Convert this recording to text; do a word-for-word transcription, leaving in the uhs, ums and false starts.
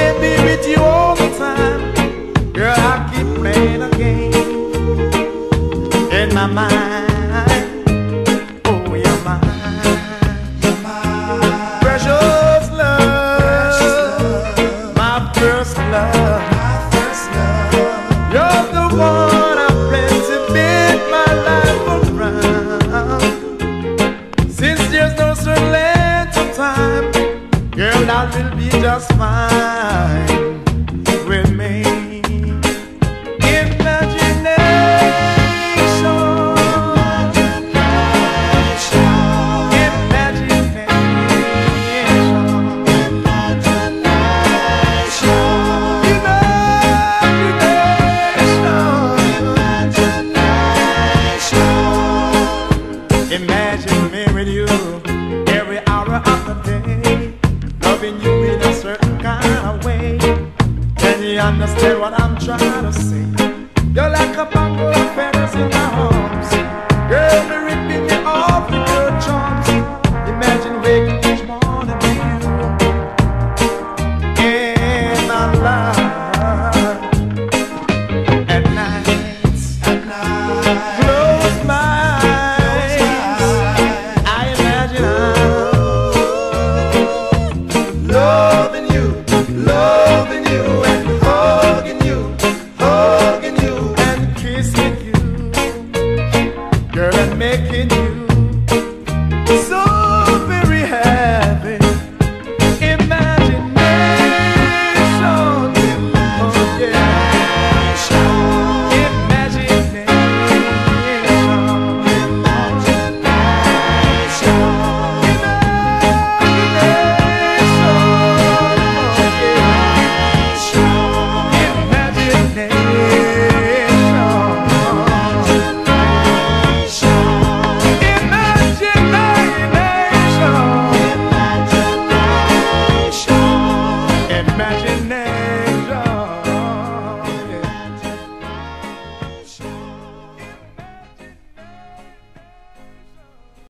be with you all the time. Girl, I keep playing a game in my mind. Oh, you're mine. You're mine. Precious love, my first love. My first love. You're the one I plan to build my life around. Since there's no certain length of time, girl, that will be just fine with me. Understand what I'm trying to say. You're like a bundle of feathers in my arms. Girl, be ripping you off with your charms. Imagine waking each morning with you in my life. At night, at night, close my eyes. I imagine I'm loving you, loving you.